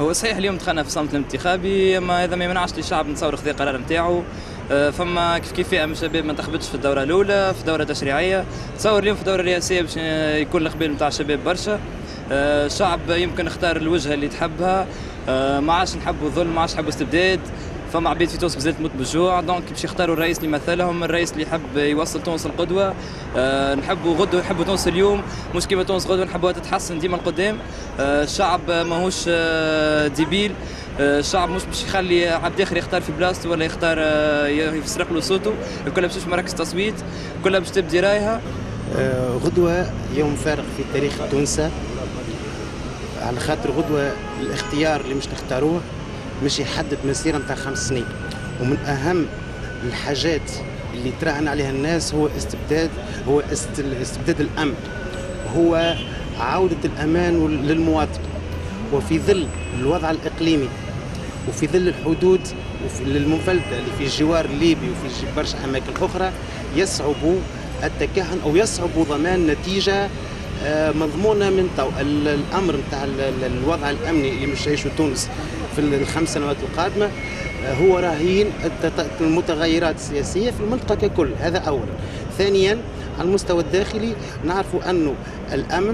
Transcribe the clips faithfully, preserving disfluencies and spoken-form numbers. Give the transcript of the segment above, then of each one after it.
هو صحيح اليوم دخلنا في الصمت الانتخابي، اما هذا ما يمنعش الشعب نتصور خذ القرار نتاعو. فما كيف كيف فئه من الشباب ما انتخبتش في الدوره الاولى في دوره تشريعيه، تصور اليوم في الدوره الرئاسيه باش يكون القبال نتاع الشباب برشا. الشعب يمكن اختار الوجهه اللي تحبها، ما عادش نحبوا الظلم، ما عادش نحبوا استبداد. فما عباد في تونس مازالت تموت بالجوع، دونك باش يختاروا الرئيس اللي يمثلهم، الرئيس اللي يحب يوصل تونس القدوه. أه نحبوا غدوه، نحبوا تونس اليوم مش كيما تونس غدوه، نحبوها تتحسن ديما القدام. أه الشعب ماهوش أه ديبيل، أه الشعب مش باش يخلي عبد اخر يختار في بلاصته ولا يختار أه يسرق له صوته، كلها باش تمشي مراكز تصويت، كلها باش تبدي رايها. أه غدوه يوم فارق في تاريخ تونس، على خاطر غدوه الاختيار اللي مش نختاروه مش يحدد مسيره نتاع خمس سنين، ومن اهم الحاجات اللي تراهن عليها الناس هو استبداد هو استبداد الامن، هو عوده الامان للمواطن. وفي ظل الوضع الاقليمي وفي ظل الحدود المنفلته اللي في الجوار الليبي وفي برشا اماكن اخرى، يصعب التكهن او يصعب ضمان نتيجه مضمونه من تو. الامر نتاع الوضع الامني اللي مش يعيشه تونس في الخمس سنوات القادمه هو رهين المتغيرات السياسيه في المنطقه ككل، هذا اولا. ثانيا على المستوى الداخلي نعرفوا انه الامن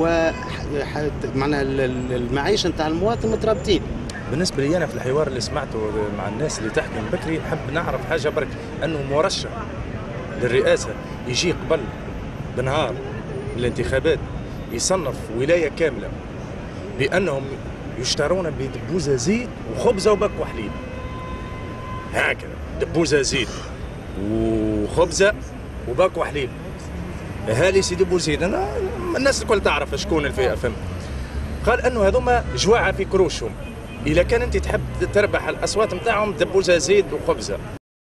ومعنى المعيشه نتاع المواطن مترابطين. بالنسبه لي انا في الحوار اللي سمعته مع الناس اللي تحكي من بكري، نحب نعرف حاجه برك، انه مرشح للرئاسه يجي قبل بنهار الانتخابات يصنف ولايه كامله بانهم يشترون بدبوزه زيت وخبزه وبك وحليب، هكذا دبوزه زيت وخبزه وبك وحليب. هالي سيدي بوزيد، انا الناس الكل تعرف شكون الفئه، فهمت؟ قال انه هذوما جواعه في كروشهم، اذا كان انت تحب تربح الاصوات نتاعهم دبوزه زيت وخبزه.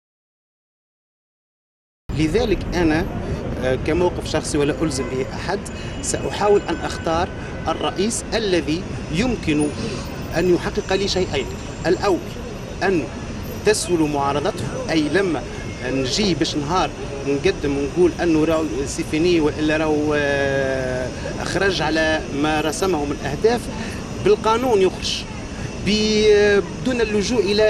لذلك انا كموقف شخصي ولا ألزم به أحد، سأحاول أن أختار الرئيس الذي يمكن أن يحقق لي شيئين. الأول أن تسهل معارضته، أي لما نجي باش نهار نقدم ونقول أنه راهو سيفيني وإلا راهو أخرج على ما رسمه من أهداف، بالقانون يخرج بدون اللجوء إلى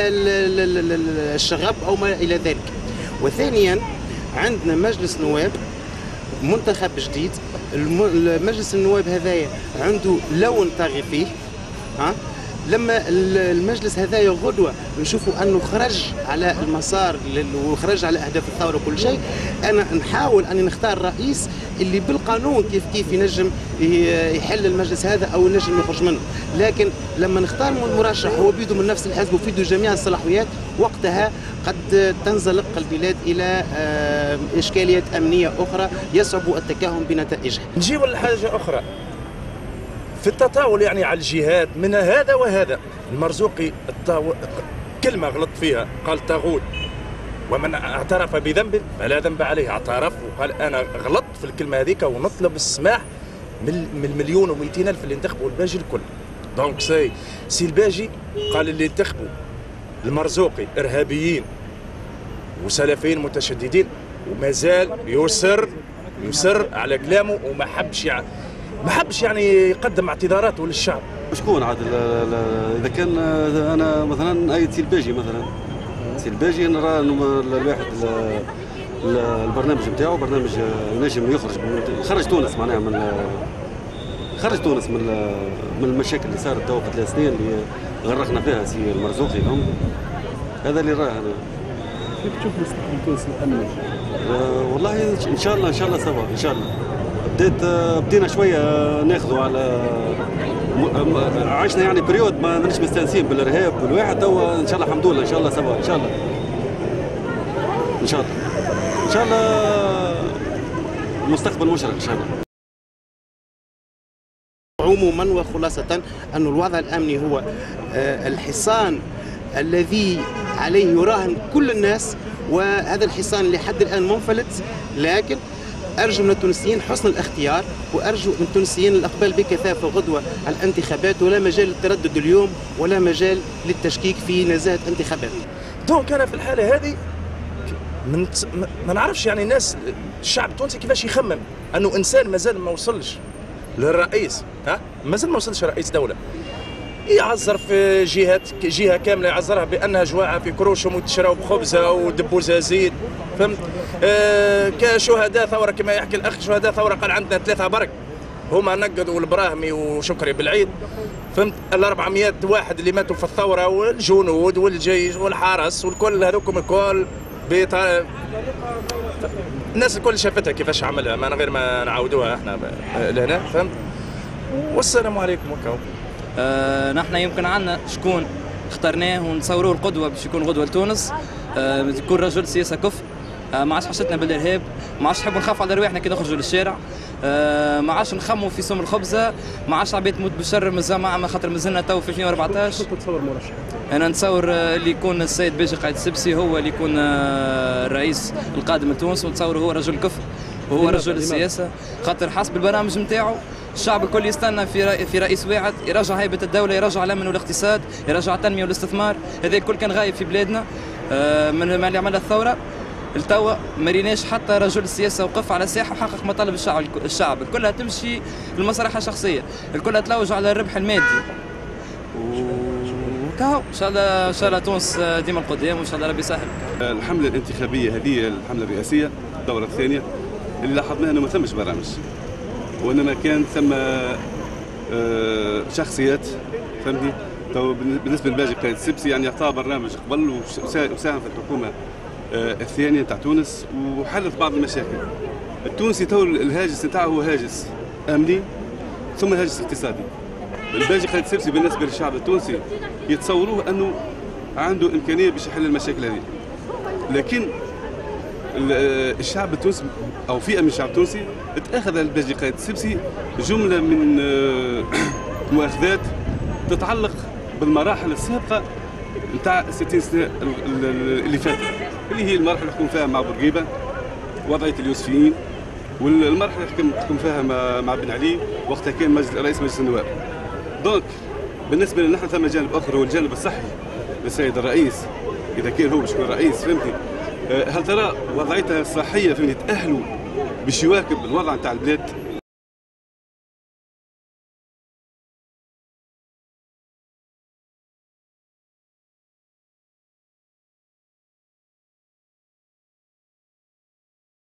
الشغب أو ما إلى ذلك. وثانيا عندنا مجلس نواب منتخب جديد، مجلس النواب هذايا عنده لون طاغي فيه. ها لما المجلس هذايا غدوه نشوفوا انه خرج على المسار وخرج على اهداف الثوره وكل شيء، انا نحاول اني نختار رئيس اللي بالقانون كيف كيف ينجم يحل المجلس هذا او ينجم يخرج منه. لكن لما نختار مرشح هو بيده من نفس الحزب وفيده جميع الصلاحيات، وقتها قد تنزلق البلاد الى اشكاليات امنيه اخرى يصعب التكهن بنتائجها. نجيب لحاجه اخرى في التطاول يعني على الجهات من هذا وهذا. المرزوقي الطاو... كلمه غلط فيها، قال طاغوت، ومن اعترف بذنب فلا ذنب عليه. اعترف وقال انا غلطت في الكلمه هذيك، ونطلب السماح من المليون ومئتين الف اللي انتخبوا الباجي الكل. دونك سي سي الباجي قال اللي انتخبوا المرزوقي ارهابيين وسلفيين متشددين، ومازال يصر يصر على كلامه، وما حبش يعني ما حبش يعني يقدم اعتذاراته للشعب. شكون عاد اذا كان انا مثلا ايد سي الباجي، مثلا سي الباجي نرى انه الواحد البرنامج نتاعو برنامج ينجم يخرج يخرج تونس معناها من خرج تونس من من المشاكل اللي صارت تو ثلاث سنين اللي غرقنا فيها سي المرزوقي. فهم هذا اللي راه انا. كيف تشوف مستقبل تونس الامني؟ أه والله ان شاء الله ان شاء الله سوا ان شاء الله. بديت بدينا شويه ناخذوا على عشنا يعني بريود ما ماناش مستانسين بالارهاب والواحد، توا ان شاء الله الحمد لله ان شاء الله سوا ان شاء الله ان شاء الله ان شاء الله المستقبل مشرق ان شاء الله. عموما وخلاصه أن الوضع الامني هو الحصان الذي عليه يراهن كل الناس، وهذا الحصان لحد الان منفلت. لكن أرجو من التونسيين حسن الاختيار، وأرجو من التونسيين الإقبال بكثافة غدوة على الانتخابات، ولا مجال للتردد اليوم ولا مجال للتشكيك في نزاهة انتخابات. دونك أنا في الحالة هذه من ما نعرفش يعني الناس الشعب التونسي كيفاش يخمم أنه إنسان مازال ما وصلش للرئيس، ها مازال ما وصلش رئيس دولة، يعذر في جهات جهه كامله، يعذرها بانها جواعه في كروشهم وتشراو بخبزه ودبوزه زيت، فهمت؟ آه كشهداء ثوره كما يحكي الاخ، شهداء ثوره قال عندنا ثلاثه برك هما نقد والبراهمي وشكري بالعيد، فهمت؟ ال أربعمائة واحد اللي ماتوا في الثوره والجنود والجيش والحرس والكل هذوكم الكل بيطار... الناس الكل شافتها كيفاش عملها، ما غير ما نعاودوها احنا لهنا، فهمت؟ والسلام عليكم. وكاو آه نحن يمكن عندنا شكون اخترناه ونصوروه القدوه باش يكون غدوه لتونس، آه يكون رجل سياسه كفء، آه ما عادش حشتنا بالارهاب، ما عادش نحبوا نخافوا على رواحنا كي نخرجوا للشارع، آه ما عادش نخموا في سم الخبزه، ما عادش عباد تموت بالشر من الزعماء، خاطر مازلنا تو في ألفين وأربعطاش. كنت تصور مرشح؟ انا نتصور اللي يكون السيد باجي قايد السبسي هو اللي يكون الرئيس القادم لتونس، ونتصور هو رجل كفء وهو رجل السياسه، خاطر حسب البرامج نتاعو الشعب الكل يستنى في في رئيس واحد يرجع هيبه الدوله، يرجع الامن والاقتصاد، يرجع التنميه والاستثمار، هذا الكل كان غايب في بلادنا من اللي عملها الثوره. التوا ما ريناش حتى رجل السياسه وقف على الساحه وحقق مطالب الشعب، الشعب كلها تمشي لمصالحها الشخصيه، الكل تلوج على الربح المادي. وكاو ان شاء الله ان شاء الله تونس ديما القدام، وان شاء الله ربي يسهل. الحمله الانتخابيه هذه الحمله الرئاسيه الدوره الثانيه اللي لاحظناها انه ما ثمش برامج، وانما كان ثم شخصيات، فهمتني؟ تو بالنسبه لباجي قايد السبسي يعني اعطى برنامج قبل وساهم في الحكومه الثانيه نتاع تونس وحلت بعض المشاكل. التونسي تو الهاجس نتاعه هو هاجس امني ثم هاجس اقتصادي. الباجي قايد السبسي بالنسبه للشعب التونسي يتصوروه انه عنده امكانيه باش يحل المشاكل هذه، لكن الشعب التونسي او فئه من الشعب التونسي تاخذ على الباجي قايد السبسي جمله من مؤاخذات تتعلق بالمراحل السابقه نتاع ستين سنه اللي فاتت، اللي هي المراحل اللي حكم فيها مع بورقيبه وضعيه اليوسفيين، والمرحله اللي حكم فيها مع بن علي وقتها كان مجلس رئيس مجلس النواب. دونك بالنسبه لنا نحن ثم جانب اخر هو الجانب الصحي للسيد الرئيس، اذا كان هو باش يكون رئيس، فهمتني؟ هل ترى وضعيتها الصحيه فهمتني تاهلوا باش يواكب الوضع نتاع البلاد؟